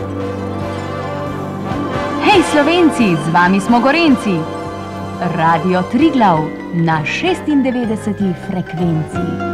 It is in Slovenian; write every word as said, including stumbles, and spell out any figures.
Hej Slovenci, z vami smo Gorenci. Radio Triglav na šestindevetdeseti frekvenci.